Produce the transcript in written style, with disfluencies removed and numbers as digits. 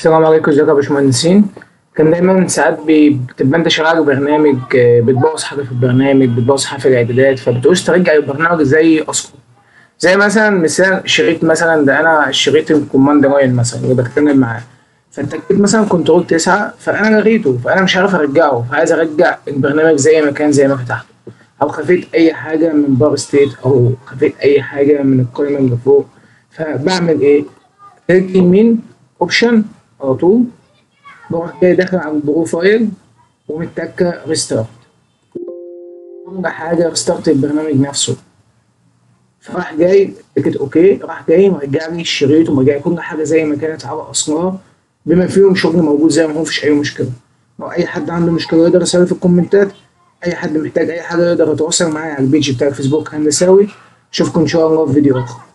السلام عليكم، ازيكم يا باشمهندسين. كان دايما ساعات بتبقى انت شغال برنامج، بتبوظ حاجه في البرنامج، بتبوظ حاجه في الاعدادات، فبتعوز ترجع البرنامج زي اصله. زي مثلا مثال شريط، مثلا ده انا شريط الكوماند لاين مثلا اللي بتكلم معاه، فانت كتبت مثلا كنترول 9، فانا لغيته، فانا مش عارف ارجعه، فعايز ارجع البرنامج زي ما كان زي ما فتحته، او خفيت اي حاجه من بار ستيت، او خفيت اي حاجه من القائمه اللي فوق. فبعمل ايه؟ كليك يمين، اوبشن، على طول بروح جاي داخل على البروفايل ومتكة ريستارت. كل حاجة ريستارت البرنامج نفسه. فراح جاي تكت اوكي، راح جاي مرجع لي الشريط ومرجع لي كل حاجة زي ما كانت على اصلها، بما فيهم شغل موجود زي ما هو، مفيش اي مشكلة. لو اي حد عنده مشكلة يقدر يسأل في الكومنتات، اي حد محتاج اي حاجة يقدر يتواصل معايا على البيج بتاع الفيسبوك هندساوي. اشوفكم ان شاء الله في فيديو اخر.